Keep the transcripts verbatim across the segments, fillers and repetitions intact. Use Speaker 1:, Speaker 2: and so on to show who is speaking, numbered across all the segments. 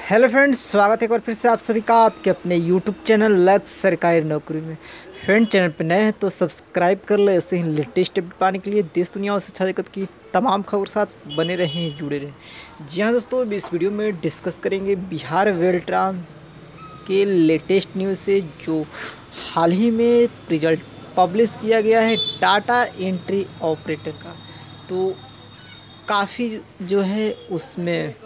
Speaker 1: Hello friends, स्वागत है एक बार फिर से आप सभी का आपके अपने यूट्यूब चैनल लक्ष्य सरकारी नौकरी में। फ्रेंड, चैनल पर नए हैं तो सब्सक्राइब कर ले। ऐसे ही लेटेस्ट अपडेट पाने के लिए देश दुनिया और शिक्षा जगत की तमाम खबर साथ बने रहें, जुड़े रहें। जी हाँ दोस्तों, इस वीडियो में डिस्कस करेंगे बिहार वेल्ट्रान के लेटेस्ट न्यूज़ से, जो हाल ही में रिजल्ट पब्लिश किया गया है डाटा एंट्री ऑपरेटर का। तो काफ़ी जो है उसमें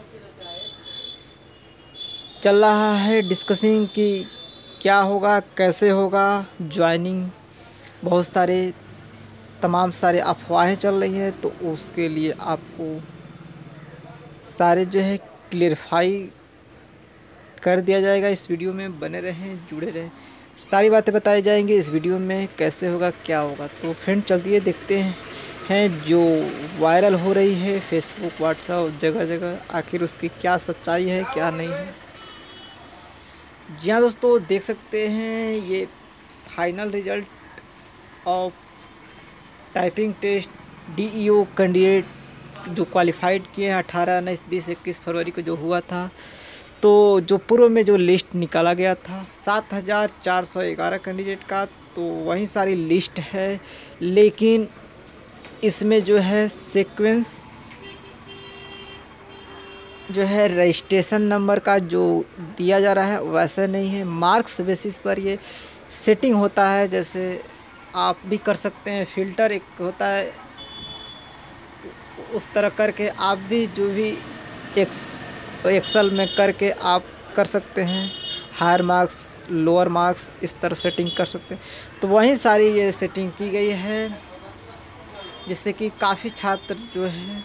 Speaker 1: चल रहा है डिस्कसिंग कि क्या होगा, कैसे होगा ज्वाइनिंग। बहुत सारे तमाम सारे अफवाहें चल रही हैं, तो उसके लिए आपको सारे जो है क्लियरफाई कर दिया जाएगा। इस वीडियो में बने रहें, जुड़े रहें, सारी बातें बताई जाएंगी इस वीडियो में, कैसे होगा क्या होगा। तो फ्रेंड चलते देखते हैं हैं जो वायरल हो रही है फेसबुक, व्हाट्सएप, जगह जगह, आखिर उसकी क्या सच्चाई है क्या नहीं है। जी हाँ दोस्तों, देख सकते हैं ये final result of typing test DEO candidate जो क्वालिफाइड किए हैं अठारह उन्नीस बीस इक्कीस फरवरी को जो हुआ था। तो जो पूर्व में जो लिस्ट निकाला गया था सात हज़ार चार सौ ग्यारह कैंडिडेट का, तो वही सारी लिस्ट है, लेकिन इसमें जो है सीक्वेंस जो है रजिस्ट्रेशन नंबर का जो दिया जा रहा है वैसे नहीं है। मार्क्स बेसिस पर ये सेटिंग होता है, जैसे आप भी कर सकते हैं, फ़िल्टर एक होता है, उस तरह करके आप भी जो भी एक्स एक्सेल में करके आप कर सकते हैं। हायर मार्क्स, लोअर मार्क्स, इस तरह सेटिंग कर सकते हैं। तो वहीं सारी ये सेटिंग की गई है, जिससे कि काफ़ी छात्र जो है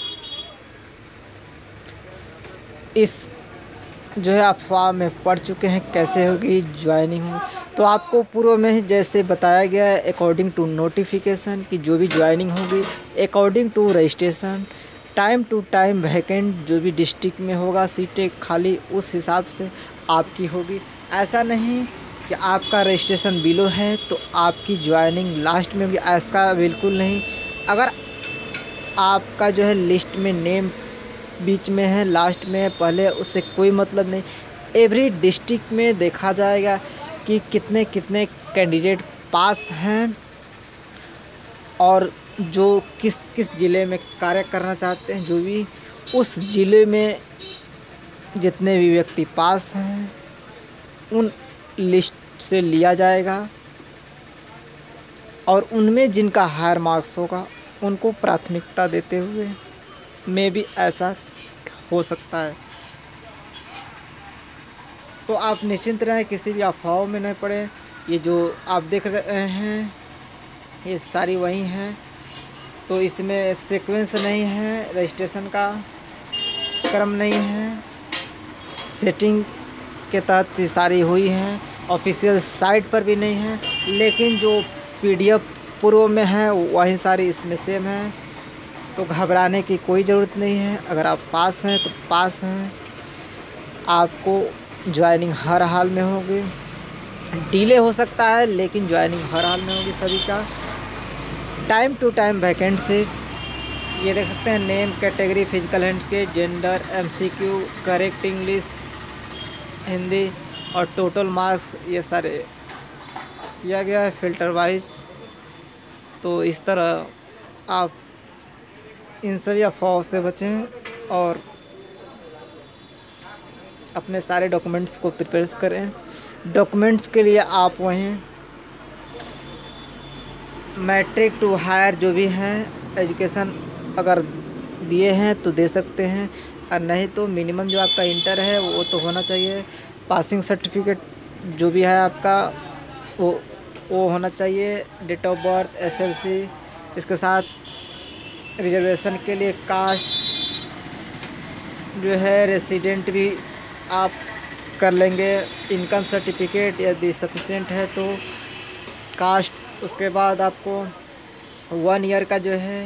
Speaker 1: इस जो है अफवाह में पड़ चुके हैं कैसे होगी ज्वाइनिंग हो। तो आपको पूर्व में ही जैसे बताया गया है अकॉर्डिंग टू नोटिफिकेशन कि जो भी ज्वाइनिंग होगी according to registration, time to time vacant जो भी डिस्ट्रिक्ट में होगा सीटें खाली, उस हिसाब से आपकी होगी। ऐसा नहीं कि आपका रजिस्ट्रेशन बिलो है तो आपकी ज्वाइनिंग लास्ट में होगी, ऐसा बिल्कुल नहीं। अगर आपका जो है लिस्ट में नेम बीच में है, लास्ट में है, पहले, उससे कोई मतलब नहीं। एवरी डिस्ट्रिक्ट में देखा जाएगा कि कितने कितने कैंडिडेट पास हैं और जो किस किस ज़िले में कार्य करना चाहते हैं, जो भी उस ज़िले में जितने भी व्यक्ति पास हैं उन लिस्ट से लिया जाएगा, और उनमें जिनका हायर मार्क्स होगा उनको प्राथमिकता देते हुए में भी ऐसा हो सकता है। तो आप निश्चिंत रहें, किसी भी अफवाहों में नहीं पड़े। ये जो आप देख रहे हैं ये सारी वही हैं, तो इसमें सीक्वेंस नहीं है, रजिस्ट्रेशन का क्रम नहीं है, सेटिंग के तहत सारी हुई हैं, ऑफिशियल साइट पर भी नहीं है, लेकिन जो पीडीएफ पूर्व में है वही सारी इसमें सेम है। तो घबराने की कोई ज़रूरत नहीं है। अगर आप पास हैं तो पास हैं, आपको ज्वाइनिंग हर हाल में होगी। डिले हो सकता है लेकिन ज्वाइनिंग हर हाल में होगी सभी का। टाइम टू टाइम वैकेंट से ये देख सकते हैं, name, category, physical handicap, gender, MCQ, correct English, Hindi और टोटल मार्क्स, ये सारे किया गया है फ़िल्टर वाइज। तो इस तरह आप इन सभी अफवाहों से बचें और अपने सारे डॉक्यूमेंट्स को प्रिपेयर करें। डॉक्यूमेंट्स के लिए आप वहीं मैट्रिक टू हायर जो भी हैं एजुकेशन अगर दिए हैं तो दे सकते हैं, और नहीं तो मिनिमम जो आपका इंटर है वो तो होना चाहिए। पासिंग सर्टिफिकेट जो भी है आपका वो वो होना चाहिए। डेट ऑफ बर्थ, एसएलसी, इसके साथ रिजर्वेशन के लिए कास्ट जो है रेसिडेंट भी आप कर लेंगे। इनकम सर्टिफिकेट यदि सफिशिएंट है तो कास्ट। उसके बाद आपको वन ईयर का जो है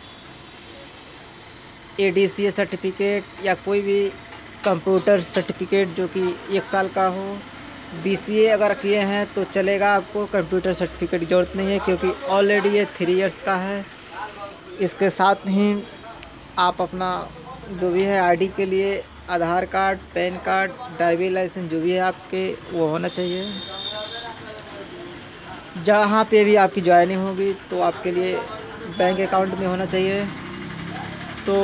Speaker 1: एडीसीए सर्टिफिकेट या कोई भी कंप्यूटर सर्टिफिकेट जो कि एक साल का हो। बीसीए अगर किए हैं तो चलेगा, आपको कंप्यूटर सर्टिफिकेट की ज़रूरत नहीं है क्योंकि ऑलरेडी ये थ्री इयर्स का है। इसके साथ ही आप अपना जो भी है आईडी के लिए Aadhaar card, PAN card, driving licence जो भी है आपके वो होना चाहिए। जहाँ पे भी आपकी ज्वाइनिंग होगी तो आपके लिए बैंक अकाउंट में होना चाहिए। तो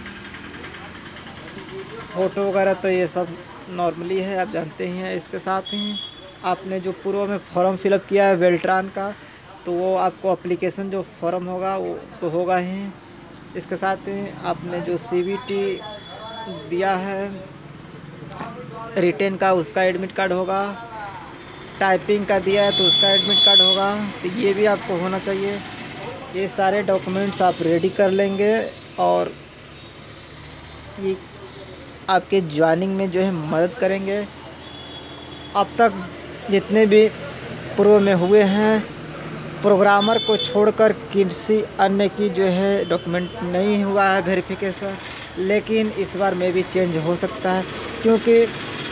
Speaker 1: फ़ोटो वगैरह तो ये सब नॉर्मली है, आप जानते ही हैं। इसके साथ ही आपने जो पूर्व में फॉर्म फिलअप किया है बेल्ट्रॉन का, तो वो आपको एप्लीकेशन जो फॉर्म होगा वो तो होगा ही। इसके साथ ही आपने जो सीवीटी दिया है रिटेन का, उसका एडमिट कार्ड होगा। टाइपिंग का दिया है तो उसका एडमिट कार्ड होगा, तो ये भी आपको होना चाहिए। ये सारे डॉक्यूमेंट्स आप रेडी कर लेंगे और ये आपके ज्वाइनिंग में जो है मदद करेंगे। अब तक जितने भी पूर्व में हुए हैं, प्रोग्रामर को छोड़कर किसी अन्य की जो है डॉक्यूमेंट नहीं हुआ है वेरिफिकेशन, लेकिन इस बार में भी चेंज हो सकता है, क्योंकि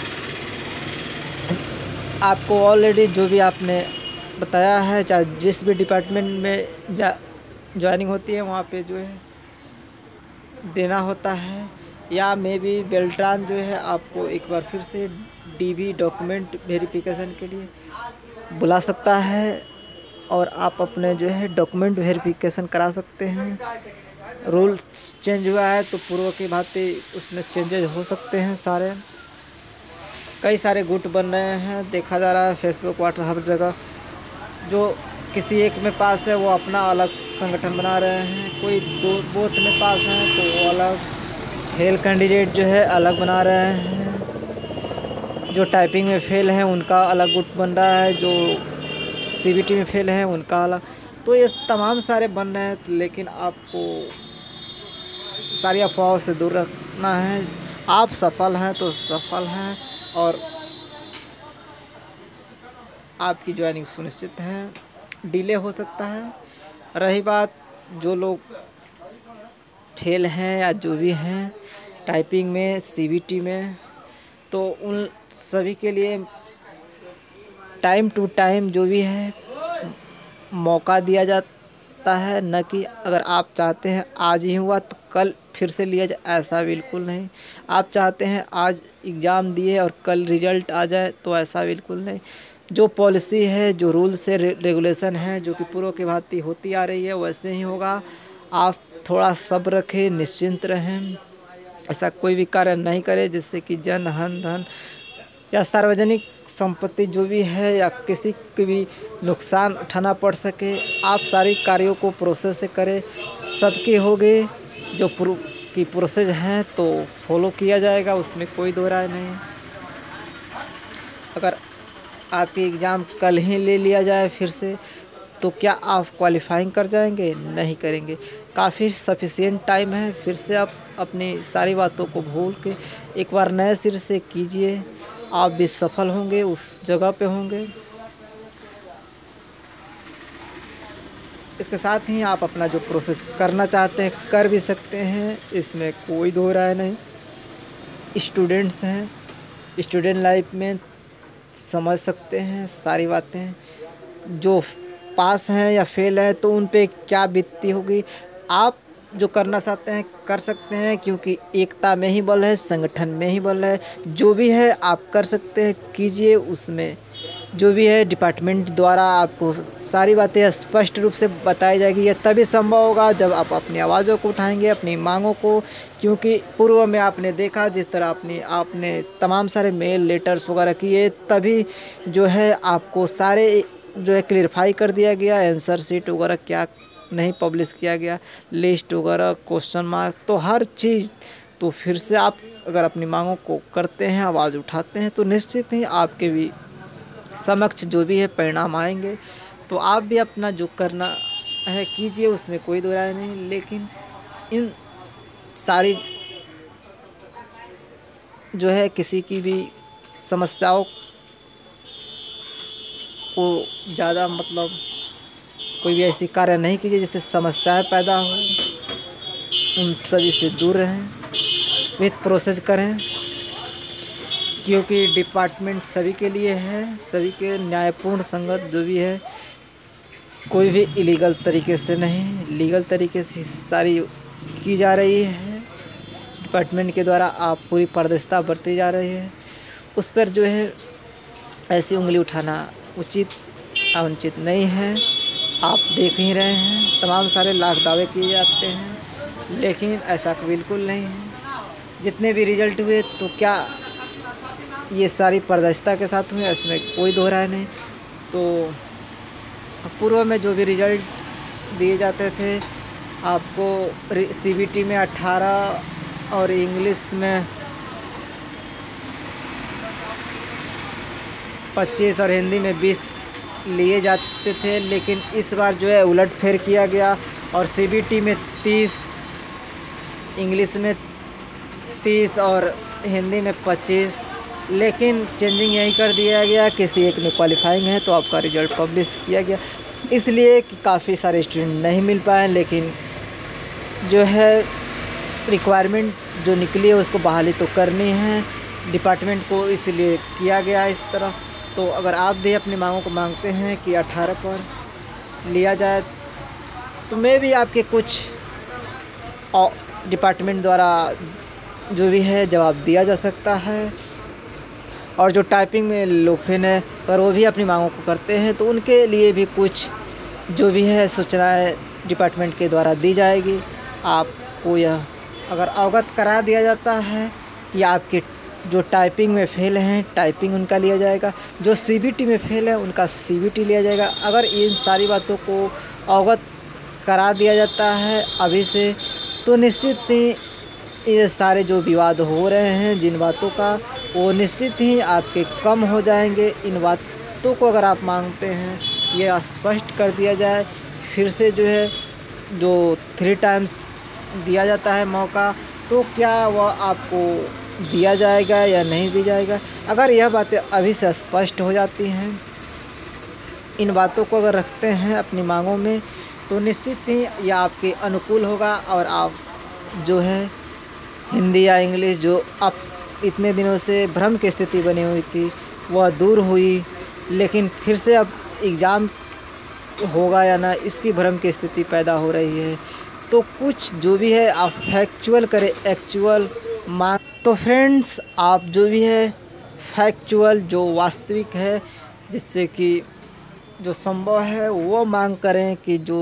Speaker 1: आपको ऑलरेडी जो भी आपने बताया है, चाहे जिस भी डिपार्टमेंट में ज्वाइनिंग होती है वहाँ पे जो है देना होता है, या मे बी बेल्ट्रॉन जो है आपको एक बार फिर से डीवी डॉक्यूमेंट वेरिफिकेशन के लिए बुला सकता है और आप अपने जो है डॉक्यूमेंट वेरिफिकेशन करा सकते हैं। रूल्स चेंज हुआ है तो पूर्व की भांति उसमें चेंजेज हो सकते हैं सारे। कई सारे गुट बन रहे हैं, देखा जा रहा है फेसबुक, व्हाट्सएप, हर जगह। जो किसी एक में पास है वो अपना अलग संगठन बना रहे हैं, कोई दो बोथ में पास हैं तो वो अलग, फेल कैंडिडेट जो है अलग बना रहे हैं, जो टाइपिंग में फेल हैं उनका अलग गुट बन रहा है, जो सीबीटी में फेल हैं उनका अलग। तो ये तमाम सारे बन रहे हैं, लेकिन आपको सारी अफवाहों से दूर रखना है। आप सफल हैं तो सफल हैं और आपकी ज्वाइनिंग सुनिश्चित है। डिले हो सकता है। रही बात जो लोग फेल हैं या जो भी हैं टाइपिंग में, सीबीटी में, तो उन सभी के लिए टाइम टू टाइम जो भी है मौका दिया जाता है, न कि अगर आप चाहते हैं आज ही हुआ तो कल फिर से लिया जाए, ऐसा बिल्कुल नहीं। आप चाहते हैं आज एग्ज़ाम दिए और कल रिज़ल्ट आ जाए, तो ऐसा बिल्कुल नहीं। जो पॉलिसी है, जो रूल्स से रेगुलेशन है, जो कि पूर्व की भांति होती आ रही है, वैसे ही होगा। आप थोड़ा सब्र रखें, निश्चिंत रहें, ऐसा कोई भी कार्य नहीं करें जिससे कि जन हन धन या सार्वजनिक संपत्ति जो भी है या किसी को भी नुकसान उठाना पड़ सके। आप सारी कार्यों को प्रोसेस से करें, सबके होंगे जो प्रू की प्रोसेस हैं तो फॉलो किया जाएगा, उसमें कोई दो राय नहीं। अगर आपकी एग्ज़ाम कल ही ले लिया जाए फिर से, तो क्या आप क्वालिफाइंग कर जाएंगे? नहीं करेंगे। काफ़ी सफिशिएंट टाइम है, फिर से आप अपनी सारी बातों को भूल के एक बार नए सिर से कीजिए, आप भी सफल होंगे, उस जगह पे होंगे। इसके साथ ही आप अपना जो प्रोसेस करना चाहते हैं कर भी सकते हैं, इसमें कोई दो राय नहीं। स्टूडेंट्स हैं, स्टूडेंट लाइफ में समझ सकते हैं सारी बातें। जो पास हैं या फेल हैं तो उन पे क्या बीतती होगी, आप जो करना चाहते हैं कर सकते हैं, क्योंकि एकता में ही बल है, संगठन में ही बल है। जो भी है आप कर सकते हैं, कीजिए। उसमें जो भी है डिपार्टमेंट द्वारा आपको सारी बातें स्पष्ट रूप से बताई जाएगी। यह तभी संभव होगा जब आप अपनी आवाज़ों को उठाएंगे, अपनी मांगों को, क्योंकि पूर्व में आपने देखा जिस तरह अपनी आपने तमाम सारे मेल लेटर्स वगैरह किए, तभी जो है आपको सारे जो है क्लियरफाई कर दिया गया। आंसर शीट वगैरह क्या नहीं पब्लिश किया गया, लिस्ट वगैरह, क्वेश्चन मार्क, तो हर चीज़। तो फिर से आप अगर अपनी मांगों को करते हैं, आवाज़ उठाते हैं, तो निश्चित ही आपके भी समक्ष जो भी है परिणाम आएंगे। तो आप भी अपना जो करना है कीजिए, उसमें कोई दो राय नहीं। लेकिन इन सारी जो है किसी की भी समस्याओं को ज़्यादा मतलब कोई भी ऐसी कार्य नहीं कीजिए जिससे समस्याएं पैदा हो, उन सभी से दूर रहें, विथ प्रोसेस करें, क्योंकि डिपार्टमेंट सभी के लिए है, सभी के न्यायपूर्ण संगत जो भी है, कोई भी इलीगल तरीके से नहीं, लीगल तरीके से सारी की जा रही है। डिपार्टमेंट के द्वारा आप पूरी पारदर्शिता बरती जा रही है, उस पर जो है ऐसी उंगली उठाना उचित अनुचित नहीं है। आप देख ही रहे हैं तमाम सारे लाख दावे किए जाते हैं, लेकिन ऐसा बिल्कुल नहीं है। जितने भी रिजल्ट हुए तो क्या ये सारी पारदर्शिता के साथ हुए, इसमें कोई दो राय नहीं। तो पूर्व में जो भी रिजल्ट दिए जाते थे आपको सीबीटी में अठारह और इंग्लिश में पच्चीस और हिंदी में बीस लिए जाते थे, लेकिन इस बार जो है उलट फेर किया गया और सीबीटी में तीस, इंग्लिश में तीस और हिंदी में पच्चीस, लेकिन चेंजिंग यही कर दिया गया किसी एक में क्वालिफाइंग है तो आपका रिज़ल्ट पब्लिश किया गया, इसलिए कि काफ़ी सारे स्टूडेंट नहीं मिल पाए। लेकिन जो है रिक्वायरमेंट जो निकली है उसको बहाली तो करनी है डिपार्टमेंट को, इसलिए किया गया इस तरह। तो अगर आप भी अपनी मांगों को मांगते हैं कि अठारह पर लिया जाए तो मैं भी आपके कुछ डिपार्टमेंट द्वारा जो भी है जवाब दिया जा सकता है। और जो टाइपिंग में लोफिन है पर वो भी अपनी मांगों को करते हैं तो उनके लिए भी कुछ जो भी है सूचनाएं डिपार्टमेंट के द्वारा दी जाएगी। आपको यह अगर अवगत करा दिया जाता है कि आपके जो टाइपिंग में फ़ेल हैं टाइपिंग उनका लिया जाएगा, जो सीबीटी में फ़ेल है उनका सीबीटी लिया जाएगा। अगर इन सारी बातों को अवगत करा दिया जाता है अभी से तो निश्चित ही ये सारे जो विवाद हो रहे हैं जिन बातों का वो निश्चित ही आपके कम हो जाएंगे। इन बातों को अगर आप मांगते हैं ये स्पष्ट कर दिया जाए, फिर से जो है जो थ्री टाइम्स दिया जाता है मौका तो क्या वह आपको दिया जाएगा या नहीं दिया जाएगा। अगर यह बातें अभी से स्पष्ट हो जाती हैं, इन बातों को अगर रखते हैं अपनी मांगों में तो निश्चित ही यह आपके अनुकूल होगा और आप जो है हिंदी या इंग्लिश जो अब इतने दिनों से भ्रम की स्थिति बनी हुई थी वह दूर हुई, लेकिन फिर से अब एग्ज़ाम होगा या ना इसकी भ्रम की स्थिति पैदा हो रही है। तो कुछ जो भी है आप फैक्चुअल करें, एक्चुअल मांग। तो फ्रेंड्स आप जो भी है फैक्चुअल जो वास्तविक है जिससे कि जो संभव है वो मांग करें कि जो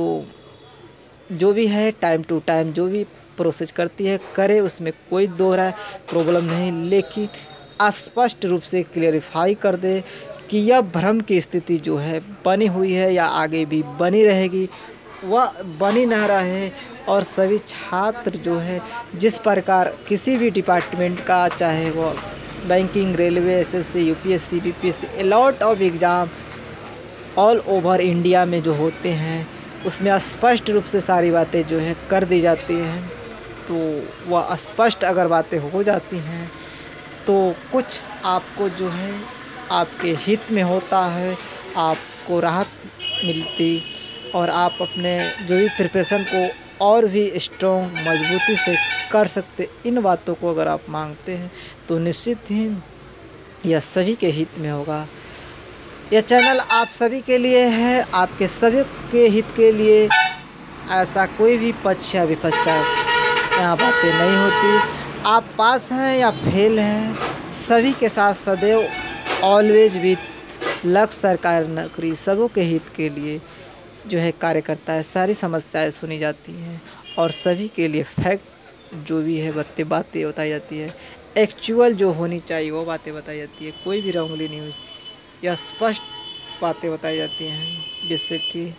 Speaker 1: जो भी है टाइम टू टाइम जो भी प्रोसेस करती है करे, उसमें कोई दो राय प्रॉब्लम नहीं, लेकिन स्पष्ट रूप से क्लियरिफाई कर दे कि यह भ्रम की स्थिति जो है बनी हुई है या आगे भी बनी रहेगी वह बनी न रहे। और सभी छात्र जो है जिस प्रकार किसी भी डिपार्टमेंट का चाहे वो banking, railway, SSC, UPSC, BPSC, a lot of exam all over India में जो होते हैं उसमें स्पष्ट रूप से सारी बातें जो है कर दी जाती हैं। तो वह स्पष्ट अगर बातें हो जाती हैं तो कुछ आपको जो है आपके हित में होता है, आपको राहत मिलती और आप अपने जो भी प्रिपरेशन को और भी स्ट्रॉन्ग मजबूती से कर सकते। इन बातों को अगर आप मांगते हैं तो निश्चित ही यह सभी के हित में होगा। यह चैनल आप सभी के लिए है, आपके सभी के हित के लिए। ऐसा कोई भी पक्ष या विपक्ष का यहाँ बातें नहीं होती। आप पास हैं या फेल हैं, सभी के साथ सदैव ऑलवेज विथ लक सरकार नौकरी सबों के हित के लिए जो है कार्य करता है। सारी समस्याएं सुनी जाती हैं और सभी के लिए फैक्ट जो भी है बातें बातें बताई जाती है, एक्चुअल जो होनी चाहिए वो बातें बताई जाती है, कोई भी रंगली नहीं हुई, यह स्पष्ट बातें बताई जाती हैं जिससे कि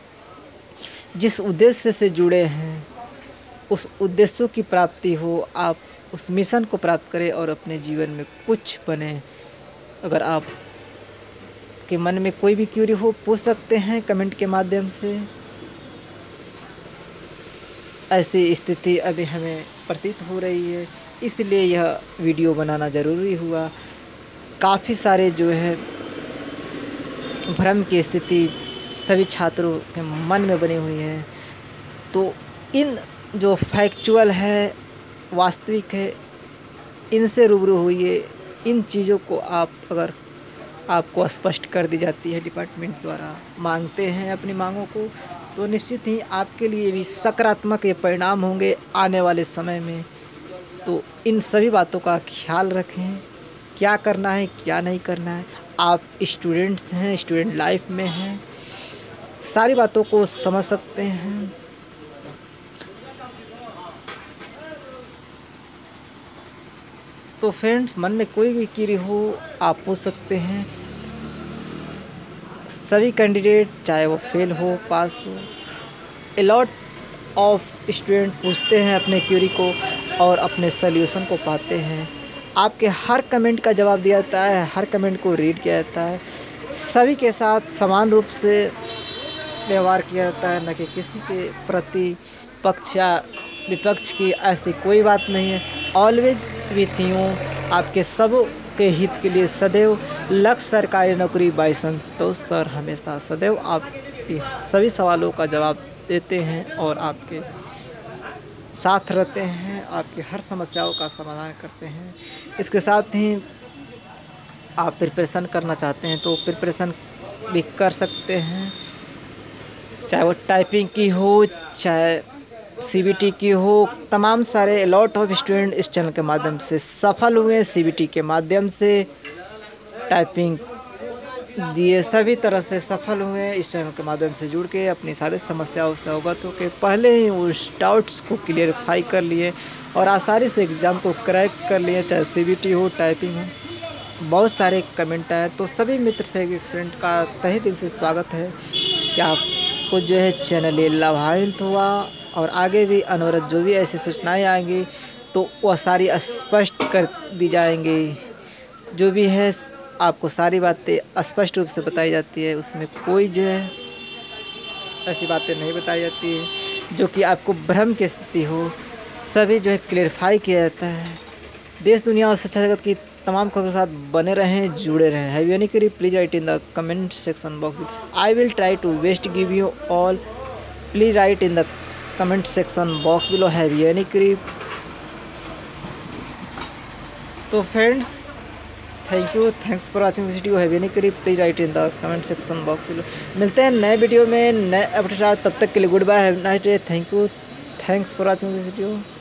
Speaker 1: जिस उद्देश्य से जुड़े हैं उस उद्देश्यों की प्राप्ति हो, आप उस मिशन को प्राप्त करें और अपने जीवन में कुछ बने। अगर आप के मन में कोई भी क्यूरी हो पूछ सकते हैं कमेंट के माध्यम से। ऐसी स्थिति अभी हमें प्रतीत हो रही है, इसलिए यह वीडियो बनाना ज़रूरी हुआ। काफ़ी सारे जो है भ्रम की स्थिति सभी छात्रों के मन में बनी हुई है। तो इन जो फैक्चुअल है, वास्तविक है, इनसे रूबरू हुई। इन चीज़ों को आप अगर आपको स्पष्ट कर दी जाती है डिपार्टमेंट द्वारा, मांगते हैं अपनी मांगों को, तो निश्चित ही आपके लिए भी सकारात्मक ये परिणाम होंगे आने वाले समय में। तो इन सभी बातों का ख्याल रखें, क्या करना है क्या नहीं करना है। आप स्टूडेंट्स हैं, स्टूडेंट लाइफ में हैं, सारी बातों को समझ सकते हैं। तो फ्रेंड्स, मन में कोई भी क्वेरी हो आप पूछ सकते हैं। सभी कैंडिडेट चाहे वो फेल हो पास हो, ए लॉट ऑफ स्टूडेंट पूछते हैं अपने क्वेरी को और अपने सल्यूशन को पाते हैं। आपके हर कमेंट का जवाब दिया जाता है, हर कमेंट को रीड किया जाता है, सभी के साथ समान रूप से व्यवहार किया जाता है, न कि किसी के प्रति पक्ष या विपक्ष की ऐसी कोई बात नहीं है। ऑलवेज विथ यू, आपके सब के हित के लिए सदैव लक्ष्य सरकारी नौकरी बाई संतोष सर हमेशा सदैव आपके सभी सवालों का जवाब देते हैं और आपके साथ रहते हैं, आपकी हर समस्याओं का समाधान करते हैं। इसके साथ ही आप प्रिपरेशन करना चाहते हैं तो प्रिपरेशन भी कर सकते हैं, चाहे वो टाइपिंग की हो, चाहे सीबीटी की हो। तमाम सारे लॉट ऑफ स्टूडेंट इस चैनल के माध्यम से सफल हुए, सीबीटी के माध्यम से टाइपिंग दिए सभी तरह से सफल हुए। इस चैनल के माध्यम से जुड़ के अपनी सारी समस्याओं से अवगत होकर पहले ही उस डाउट्स को क्लियरफाई कर लिए और आसानी से एग्ज़ाम को क्रैक कर लिए, चाहे सीबीटी हो, टाइपिंग हो। बहुत सारे कमेंट आए, तो सभी मित्र से फ्रेंड का तहे दिल से स्वागत है कि आपको जो है चैनल ये लाभान्वित हुआ और आगे भी अनवरत जो भी ऐसी सूचनाएँ आएंगी तो वह सारी स्पष्ट कर दी जाएंगी। जो भी है आपको सारी बातें स्पष्ट रूप से बताई जाती है, उसमें कोई जो है ऐसी बातें नहीं बताई जाती है जो कि आपको भ्रम की स्थिति हो। सभी जो है क्लियरफाई किया जाता है। देश दुनिया और शिक्षा जगत की तमाम खबरों के साथ बने रहें, जुड़े रहें। Have any query please write in the comment section box. I will try to best give you all, please write in the comment section box below. Have any query. तो friends, thank you, thanks for watching this video. Have any query please write in the comment section box below. मिलते हैं नए video में, नए update. तब तक के लिए goodbye, have nice day. Thank you, thanks for watching this video.